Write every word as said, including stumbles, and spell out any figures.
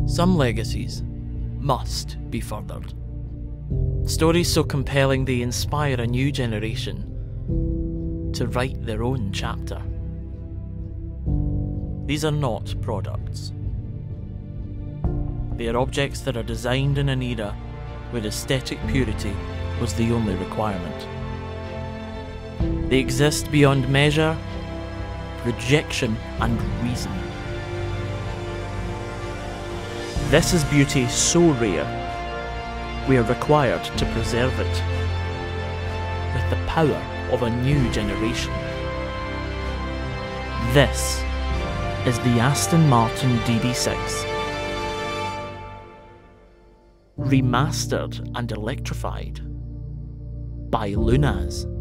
Some legacies must be furthered. Stories so compelling they inspire a new generation to write their own chapter. These are not products. They are objects that are designed in an era where aesthetic purity was the only requirement. They exist beyond measure, rejection, and reason. This is beauty so rare, we are required to preserve it with the power of a new generation. This is the Aston Martin D B six, remastered and electrified by Lunaz.